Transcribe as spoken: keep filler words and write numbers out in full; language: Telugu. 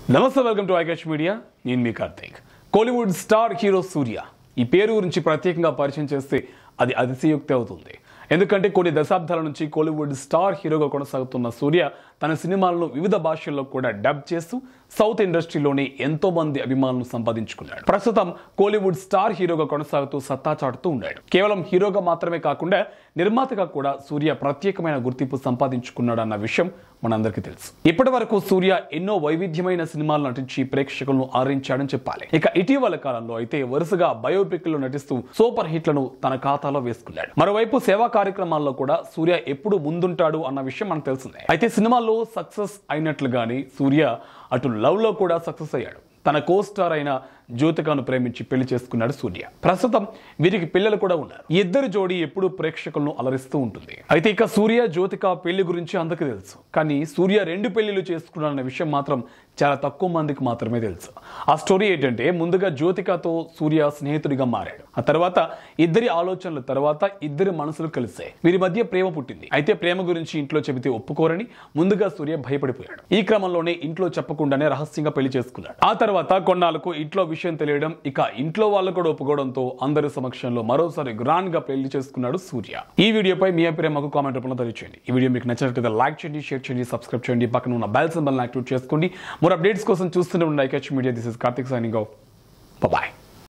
నమస్తే, వెల్కమ్ టు ICatch మీడియా. నేను మీ కార్తీక్. కోలీవుడ్ స్టార్ హీరో సూర్య ఈ పేరు గురించి ప్రత్యేకంగా పరిచయం చేస్తే అది అతిశయోక్తి అవుతుంది. ఎందుకంటే కొన్ని దశాబ్దాల నుంచి కోలీవుడ్ స్టార్ హీరోగా కొనసాగుతున్న సూర్య తన సినిమాలను వివిధ భాషల్లో కూడా డబ్ చేస్తూ సౌత్ ఇండస్ట్రీలోని ఎంతో మంది అభిమానులను సంపాదించుకున్నాడు. ప్రస్తుతం కోలీవుడ్ స్టార్ హీరోగా కొనసాగుతూ సత్తా చాటుతూ ఉన్నాడు. కేవలం హీరోగా మాత్రమే కాకుండా నిర్మాతగా కూడా సూర్య ప్రత్యేకమైన గుర్తింపు సంపాదించుకున్నాడు అన్న విషయం మనందరికీ తెలుసు. ఇప్పటి వరకు సూర్య ఎన్నో వైవిధ్యమైన సినిమాలు నటించి ప్రేక్షకులను ఆరించాడని చెప్పాలి. ఇక ఇటీవల కాలంలో అయితే వరుసగా బయోపిక్ లో నటిస్తూ సూపర్ హిట్లను తన ఖాతాలో వేసుకున్నాడు. మరోవైపు సేవా కార్యక్రమాల్లో కూడా సూర్య ఎప్పుడు ముందుంటాడు అన్న విషయం మనకు తెలిసిందే. అయితే సినిమాల్లో సక్సెస్ అయినట్లుగానే సూర్య అటు లవ్ లో కూడా సక్సెస్ అయ్యాడు. తన కో స్టార్ అయిన జ్యోతికను ప్రేమించి పెళ్లి చేసుకున్నాడు సూర్య. ప్రస్తుతం వీరికి పిల్లలు కూడా ఉన్నారు. ఈ ఇద్దరు జోడీ ఎప్పుడూ ప్రేక్షకులను అలరిస్తూ ఉంటుంది. అయితే ఇక సూర్య జ్యోతిక పెళ్లి గురించి అందరికీ తెలుసు. కానీ సూర్య రెండు పెళ్లిళ్ళు చేసుకున్నాడన్న విషయం మాత్రం చాలా తక్కువ మందికి మాత్రమే తెలుసు. ఆ స్టోరీ ఏంటంటే, ముందుగా జ్యోతికతో సూర్య స్నేహితుడిగా మారాడు. ఆ తర్వాత ఇద్దరి ఆలోచనల తర్వాత ఇద్దరి మనసులు కలిసాయి. వీరి మధ్య ప్రేమ పుట్టింది. అయితే ప్రేమ గురించి ఇంట్లో చెబితే ఒప్పుకోరని ముందుగా సూర్య భయపడిపోయాడు. ఈ క్రమంలోనే ఇంట్లో చెప్పకుండానే రహస్యంగా పెళ్లి చేసుకున్నాడు. ఆ తర్వాత కొన్నాళ్లకు ఇంట్లో విషయం తెలియడం, ఇక ఇంట్లో వాళ్ళు కూడా ఒప్పుకోవడంతో అందరి సమక్షంలో మరోసారి గ్రాండ్ గా పెళ్లి చేసుకున్నాడు సూర్య. ఈ వీడియోపై మీ అభిప్రాయం మాకు కామెంట్ రూపంలో తెలియజేయండి. ఈ వీడియో మీకు నచ్చినట్లయితే లైక్ చేయండి, షేర్ చేయండి, సబ్స్క్రైబ్ చేయండి, పక్కన ఉన్న బెల్ సింబల్ యాక్టివేట్ చేసుకోండి. మోర్ అప్డేట్స్ కోసం చూస్తూనే ఉండండి ICatch media. This is Karthik signing off. Bye.